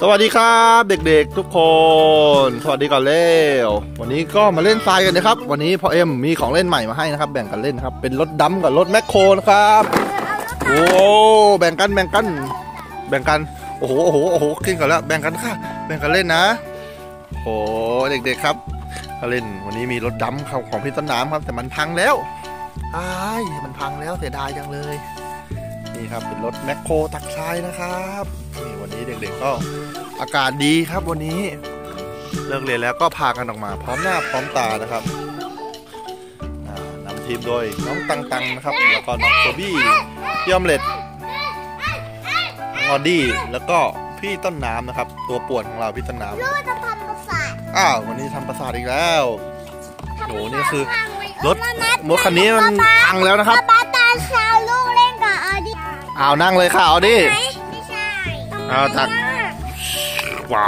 สวัสดีครับเด็กๆทุกคนสวัสดีก่อนเร็ววันนี้ก็มาเล่นทรายกันนะครับวันนี้พ่อเอ็มมีของเล่นใหม่มาให้นะครับแบ่งกันเล่นครับเป็นรถดัมกับรถแมคโครนะครับโอ้แบ่งกันโอ้โหขึ้นก่อนแล้วแบ่งกันค่ะแบ่งกันเล่นนะโอ้เด็กๆครับเล่นวันนี้มีรถดัมของพี่ต้นน้ำครับแต่มันพังแล้วมันพังแล้วเสียดายจังเลยนี่ครับเป็นรถแมคโครตักทรายนะครับนี่วันนี้เด็กๆก็อากาศดีครับวันนี้เลิกเรียนแล้วก็พากันออกมาพร้อมหน้าพร้อมตานะครับนำทีมโดยน้องตังนะครับแล้วก็น้องโซบี้พี่ออมเล็ตน้องออดี้แล้วก็พี่ต้นน้ำนะครับตัวป่วนของเราพี่ต้นน้ำลูกจะทำประสาทวันนี้ทำประสาทอีกแล้วโหนี่คือรถคันนี้มันพังแล้วนะครับป้าตาเช้าลูกเล่นกับออดี้นั่งเลยค่ะออดี้ไม่ใช่ตักว้า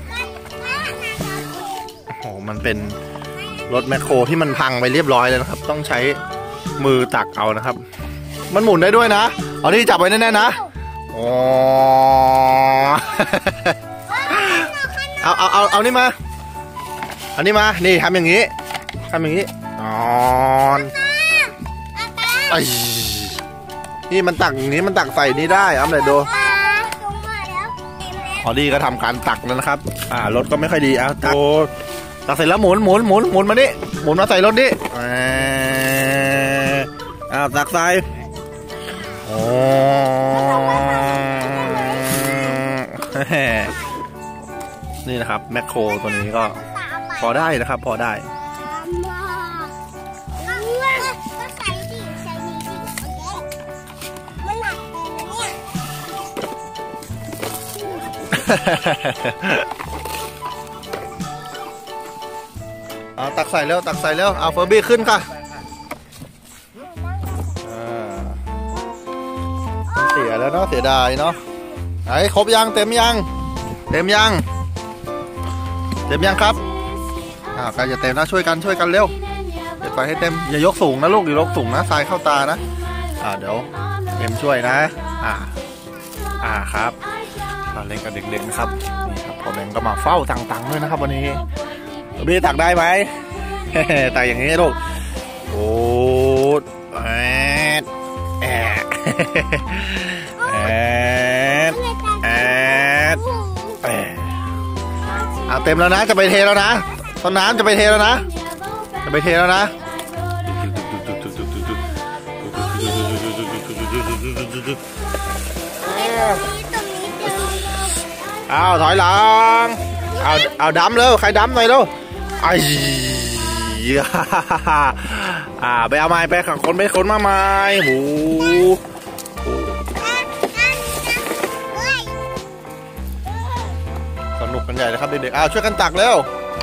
โอ้มันเป็นรถแมคโครที่มันพังไปเรียบร้อยแล้วนะครับต้องใช้มือตักเอานะครับมันหมุนได้ด้วยนะเอาที่จับไว้แน่ๆนะเอานี่มาอันนี้มานี่ทำอย่างนี้นี่มันตักอย่างนี้มันตักใส่นี่ได้เอาเลยดูออดี้ก็ทำการตักแล้วนะครับรถก็ไม่ค่อยดีตักเสร็จแล้วหมุนมานี่หมุนมาใส่รถนี่ตักใส่นี่นะครับแมคโครตัวนี้ก็พอได้นะครับพอได้ตักใส่แล้วเอาเฟอร์บี้ขึ้นค่ะเสียแล้วเนาะเสียดายเนาะไหนครบยังเต็มยังครับใกล้จะเต็มนะช่วยกันเร็วเดี๋ยวไฟให้เต็มอย่ายกสูงนะลูกอย่ายกสูงนะทรายเข้าตานะเดี๋ยวเอ็มช่วยนะครับเล่นกับเด็กๆนะครับนี่ครับพ่อแบงค์ก็มาเฝ้าตังด้วยนะครับวันนี้พี่ตักได้ไหมตักอย่างนี้ลูกโอ้เต็มแล้วนะจะไปเทแล้วนะต้นน้ำจะไปเทแล้วนะถอยหลังเอาดำเลยใครดำหน่อยลูกไปเอาไม้ไปขังคนมาไม้หูสนุกกันใหญ่เลยครับเด็กๆช่วยกันตักเร็ว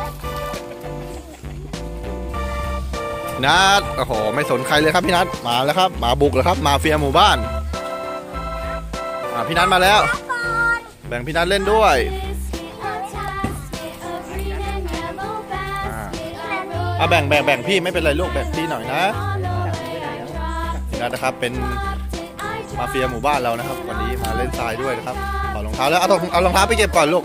นัดโอ้โหไม่สนใครเลยครับพี่นัดมาแล้วครับมาบุกแล้วครับมาเฟียหมู่บ้านพี่นัดมาแล้วแบ่งพี่นัดเล่นด้วยแบ่งพี่ไม่เป็นไรลูกแบ่งพี่หน่อยนะพี่นัดนะครับเป็นมาเฟียหมู่บ้านเรานะครับวันนี้มาเล่นทรายด้วยนะครับถอดรองเท้าแล้วเอารองเท้าไปเก็บก่อนลูก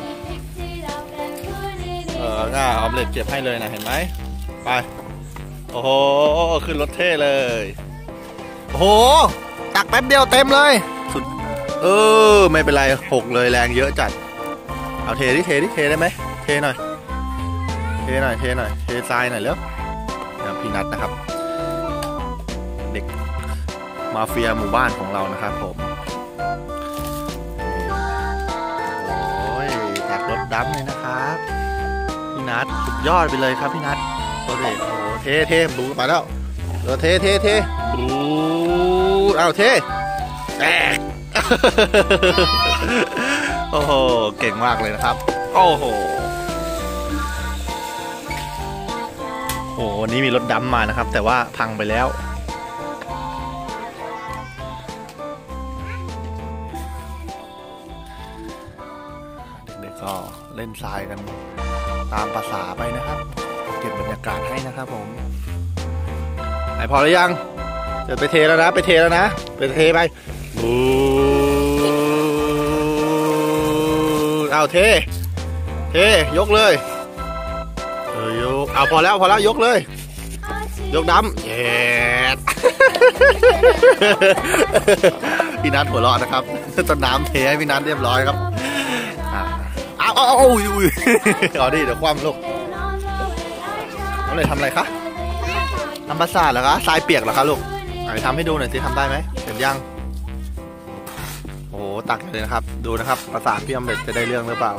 ออมเล็ตเก็บให้เลยนะเห็นไหมไปโอ้โหขึ้นรถเท่เลยโอ้โหตักแป๊บเดียวเต็มเลยสุดไม่เป็นไรหกเลยแรงเยอะจัดเอาเทได้ไหมเทหน่อยเททรายหน่อยเร็วพี่นัทนะครับเด็กมาเฟียหมู่บ้านของเรานะครับผมตักรถดำเลยนะครับพี่นัทสุดยอดไปเลยครับพี่นัทตัวเด็กโอ้โหเทบูไปแล้วเทบูเอาเทแตกโอ้โหเก่งมากเลยนะครับโอ้โหวันนี้มีรถดำมานะครับแต่ว่าพังไปแล้วเด็กๆก็เล่นทรายกันตามภาษาไปนะครับเก็บบรรยากาศให้นะครับผมพอหรือยังจะไปเทแล้วนะไปเทไปาวเทยกเลยยกเอาพอแล้วยกเลยยกดำเย้ พี่นัทหัวเราะนะครับต้นน้ำเทให้พี่นัทเรียบร้อยครับเอาดิเดี๋ยวคว่ำลูกเอาเลยทำอะไรคะทำปราสาทเหรอคะทรายเปียกเหรอคะลูกไหนทำให้ดูหน่อยสิทำได้ไหมเสร็จยังโอ้ตักเลยนะครับดูนะครับปราสาทพี่อมเล็ตจะได้เรื่องหรือเปล่า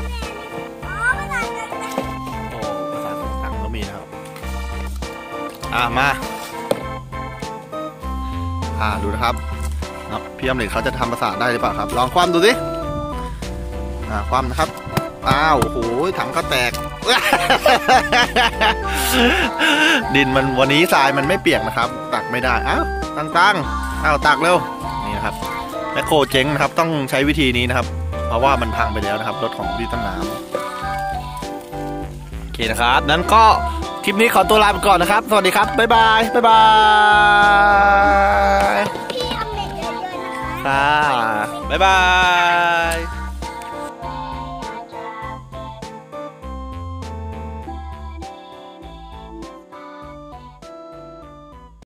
โอ้ปราสาทต่างๆก็มีนะครับมาดูนะครับพี่อมเล็ตเขาจะทำปราสาทได้หรือเปล่าครับลองคว่ำดูสิคว่ำนะครับโอ้โหถังก็แตก ดินมันวันนี้ทรายมันไม่เปียกนะครับตักไม่ได้ตั้งตักเร็วนี่นะครับแมคโครเจ๊งนะครับต้องใช้วิธีนี้นะครับเพราะว่ามันพังไปแล้วนะครับรถของพี่ต้นน้ำโอเคนะครับนั้นก็คลิปนี้ขอตัวลาไปก่อนนะครับสวัสดีครับบ๊ายบาย